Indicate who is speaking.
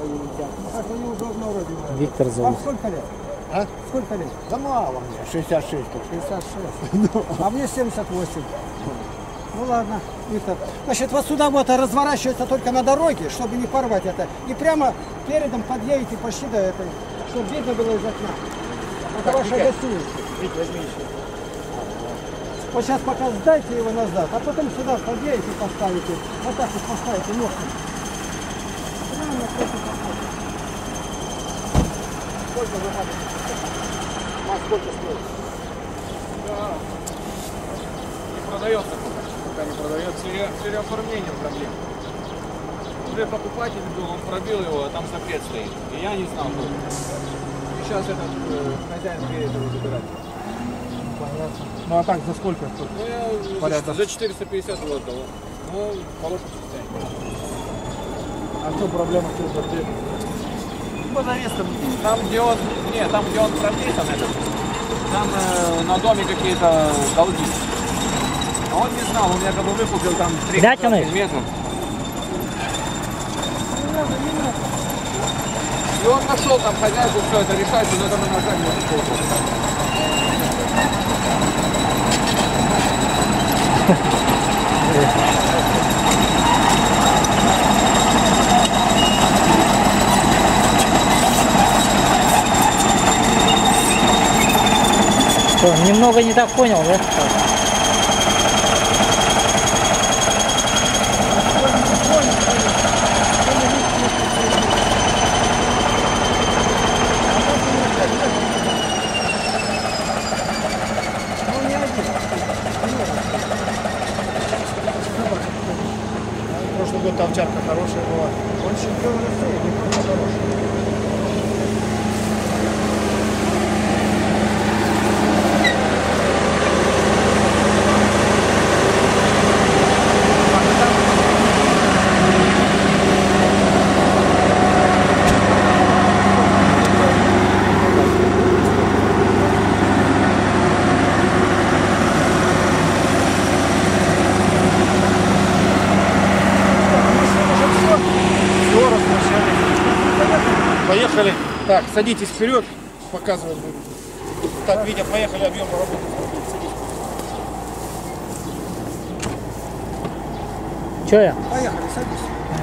Speaker 1: едят. Ну как, они уже обнародили.
Speaker 2: Виктор
Speaker 1: Вам
Speaker 2: зовут.
Speaker 1: сколько лет?
Speaker 3: А?
Speaker 1: Сколько лет?
Speaker 3: Да мало мне, 66 только.
Speaker 1: 66. А мне 78. Ну ладно, Виктор. Значит, вот сюда вот разворачивается только на дороге, чтобы не порвать это. И прямо передом подъедете почти до этой, чтобы видно было из окна. Это ваша гостиница.
Speaker 3: Вить, возьми еще.
Speaker 1: Вот сейчас пока сдайте его назад, а потом сюда подъедете, поставите. Вот так вот поставите ножку. Прямо напротив поставите. Сколько вы надо? А сколько стоит?
Speaker 4: Да. Не продается пока не продается. С переоформлением проблем. Уже покупатель был, он пробил его, а там запрет стоит. И я не знал. И сейчас этот хозяин приедет его забирать.
Speaker 3: Понятно. Ну а так за сколько стоит?
Speaker 4: Ну я
Speaker 3: Порядок.
Speaker 4: за 450 его отдал. Ну, в хорошем состоянии.
Speaker 3: А что проблема с запретом?
Speaker 4: По завесам, там где он прописан этот, там на доме какие-то долги. А он не знал, он якобы выкупил там 3 метров. И он нашел там хозяйку, все это решать, но это на ножах не
Speaker 2: Что, немного не так понял, да?
Speaker 3: Прошлый год овчарка хорошая была.
Speaker 1: Он чемпион России, не просто хороший.
Speaker 3: Поехали. Так, садитесь вперед, показывать буду. Так, Витя, поехали, объем работы.
Speaker 2: Че я?
Speaker 1: Поехали, садись.